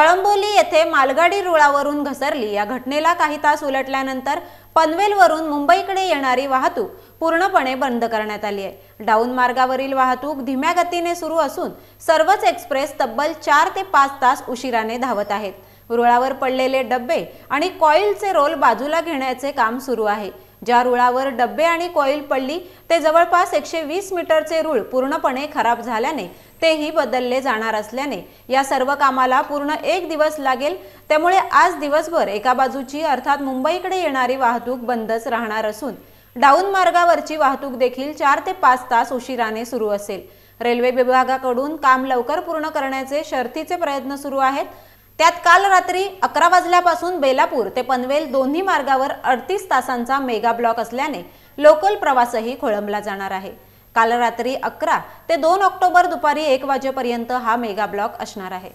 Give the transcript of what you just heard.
कळंबोली येथे मालगाडी रुळावरून घसरली। या घटनेला काही तास उलटल्यानंतर पनवेलवरून मुंबईकडे येणारी वाहतूक पूर्णपणे बंद करण्यात आली आहे। डाऊन मार्गावरील वाहतूक धीम्या गतीने सुरू असून सर्वच एक्सप्रेस तब्बल 4 ते 5 तास उशिराने धावत आहेत। रुळावर पडलेले डब्बे आणि कॉइलचे रोल बाजूला घेण्याचे काम सुरू आहे। ज्या रुळावर डब्बे आणि कॉइल पडली ते जवळपास 120 मीटरचे रुळ पूर्णपणे खराब झाल्याने तेही बदलले जाणार असल्याने या सर्व कामाला पूर्ण 1 दिवस लागेल। त्यामुळे आज दिवसभर एका बाजूची अर्थात मुंबईकडे येणारी वाहतूक बंदच राहणार असून डाऊन मार्गावरची वाहतूक देखील 4 ते 5 तास उशिराने सुरू असेल। रेल्वे विभागाकडून काम लवकर पूर्ण करण्याचे शर्थीचे प्रयत्न सुरू आहेत। त्यात काल रात्री 11 वाजल्यापासून बेलापूर ते पनवेल दोन्ही मार्गावर 38 तासांचा मेगा ब्लॉक असल्याने लोकल प्रवासही खोळंबला जाणार आहे। काल रात्री 11 ते 2 ऑक्टोबर दुपारी 1 वाजेपर्यंत हा मेगा ब्लॉक असणार आहे।